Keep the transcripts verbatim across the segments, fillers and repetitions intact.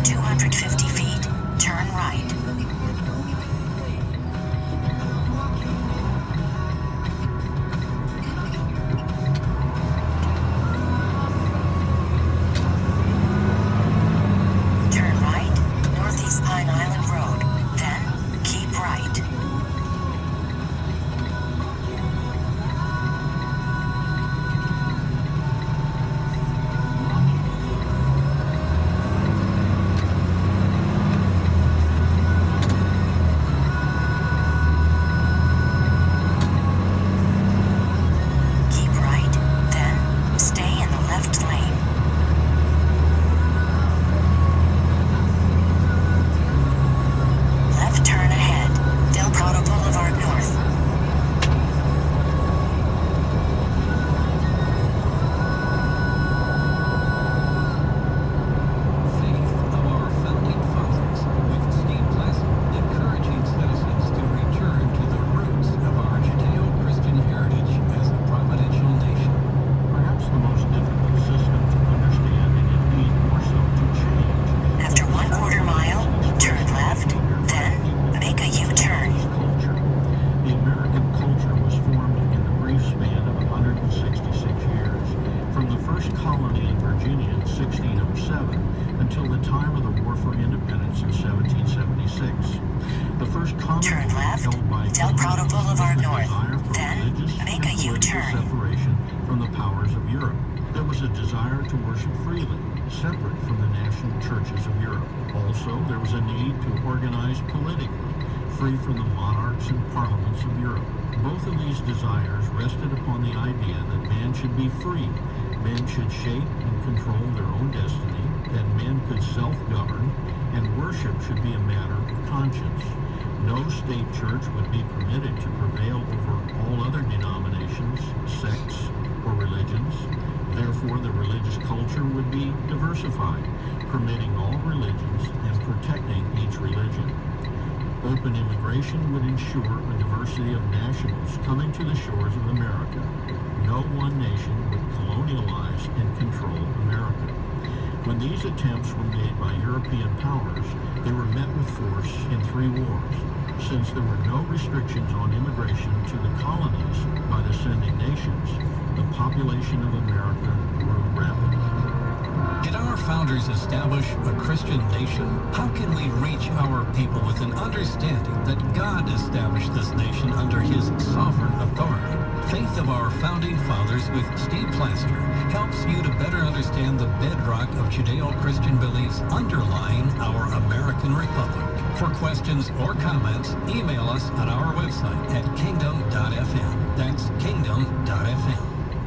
two hundred fifty feet, turn right. Turn right, Northeast Pine Island Road, then keep right. Until the time of the War for Independence in seventeen seventy-six. The first Turn left, Del Prado Boulevard North, then make a U-turn. Separation from the powers of Europe. There was a desire to worship freely, separate from the national churches of Europe. Also, there was a need to organize politically, free from the monarchs and parliaments of Europe. Both of these desires rested upon the idea that man should be free. Men should shape and control their own destiny, that men could self-govern, and worship should be a matter of conscience. No state church would be permitted to prevail over all other denominations, sects, or religions. Therefore, the religious culture would be diversified, permitting all religions and protecting each religion. Open immigration would ensure a diversity of nationals coming to the shores of America. No one nation would colonialize and control America. When these attempts were made by European powers, they were met with force in three wars. Since there were no restrictions on immigration to the colonies by the sending nations, the population of America grew rapidly. Did our founders establish a Christian nation? How can we reach our people with an understanding that God established this nation under his sovereign authority? Faith of Our Founding Fathers with Steve Plaster helps you to better understand the bedrock of Judeo-Christian beliefs underlying our American Republic. For questions or comments, email us on our website at kingdom dot f m. That's kingdom dot f m.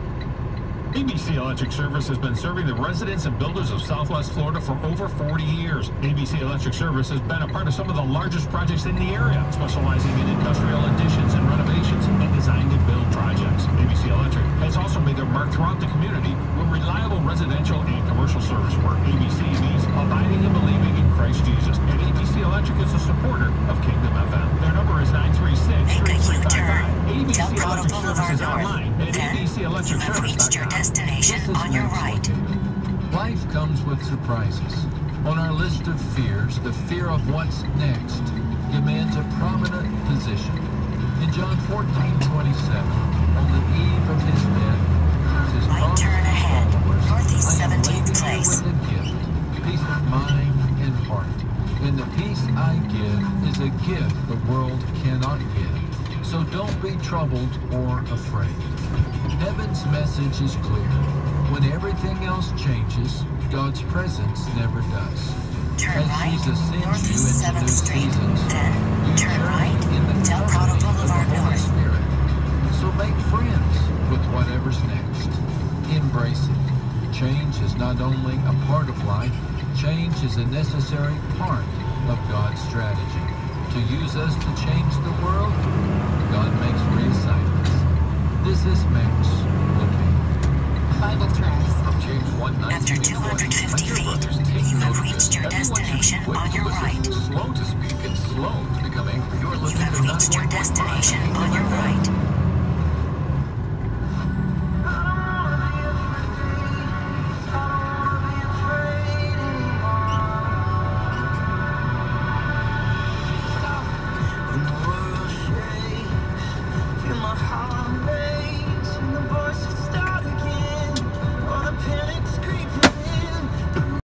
A B C Electric Service has been serving the residents and builders of Southwest Florida for over forty years. A B C Electric Service has been a part of some of the largest projects in the area, specializing in industrial additions and renovations and design to build projects. A B C Electric has also made their mark throughout the community with reliable residential and commercial service work. A B C means abiding and believing in Christ Jesus. And A B C Electric is a supporter of Kingdom F M. Their number is nine three six, three three five five. A B C Electric Service is online at A B C electric service dot com. Destination on your right. Life comes with surprises. On our list of fears, the fear of what's next demands a prominent position. In John fourteen twenty-seven, on the eve of his death, Jesus Right turn ahead, Northeast seventeenth place. With a gift, peace of mind and heart. And the peace I give is a gift the world cannot give. So don't be troubled or afraid. Heaven's message is clear. When everything else changes, God's presence never does. Turn As right, Jesus sends Northeast you into seventh new Street, seasons, then you turn journey right, in the Del Prado company of the Boulevard Holy North. Spirit. So make friends with whatever's next. Embrace it. Change is not only a part of life, change is a necessary part of God's strategy. To use us to change the world, God makes reassignments. This is Max looking. Bible tracks. From James one nineteen. After two hundred fifty feet, you have reached your destination on your right. Slow to speak and slow to become angry. You're You listening have to reached your destination on your right.